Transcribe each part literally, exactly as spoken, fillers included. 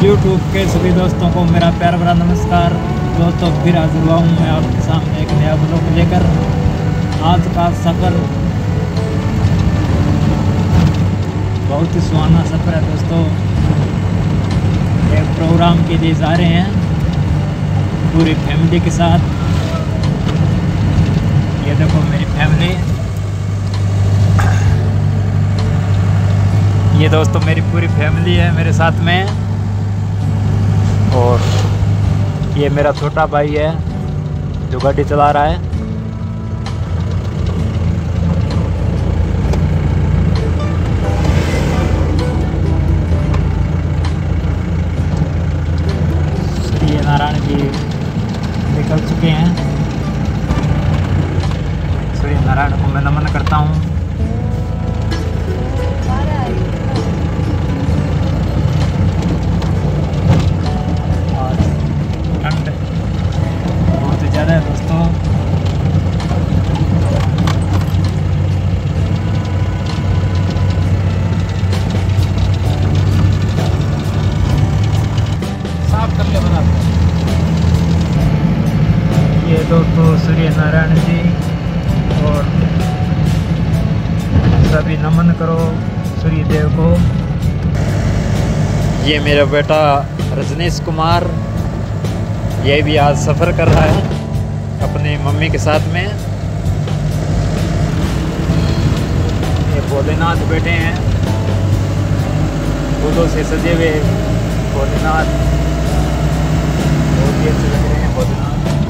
YouTube के सभी दोस्तों को मेरा प्यार भरा नमस्कार। दोस्तों फिर हाजिर हुआ हूँ मैं आपके सामने एक नया ब्लॉग लेकर। आज का सफ़र बहुत ही सुहाना सफ़र है दोस्तों। एक प्रोग्राम के लिए जा रहे हैं पूरी फैमिली के साथ। ये देखो मेरी फैमिली, ये दोस्तों मेरी पूरी फैमिली है मेरे साथ में। और ये मेरा छोटा भाई है जो गाड़ी चला रहा है। ये नारायण जी निकल चुके हैं। सूर्य नारायण को मैं नमन करता हूँ। बहुत ज़्यादा है दोस्तों। साफ कर ले बना। ये दोस्तों सूर्य नारायण जी और सभी नमन करो सूर्य देव को। ये मेरा बेटा रजनीश कुमार, ये भी आज सफ़र कर रहा है अपनी मम्मी के साथ में। ये भोलेनाथ बैठे हैं, फूलों से सजे हुए भोलेनाथ, बहुत ही अच्छे लग रहे हैं भोलेनाथ।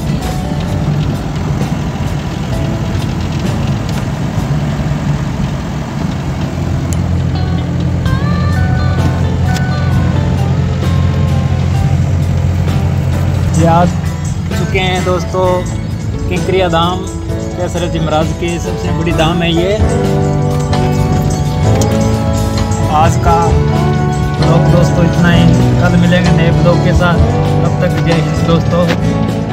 ये आ चुके हैं दोस्तों किंकरिया धाम, केसर जी महाराज की सबसे बड़ी धाम है ये। आज का ब्लॉग दोस्तों इतना ही, कल मिलेंगे नए ब्लॉग के साथ। तब तक जय हिंद दोस्तों।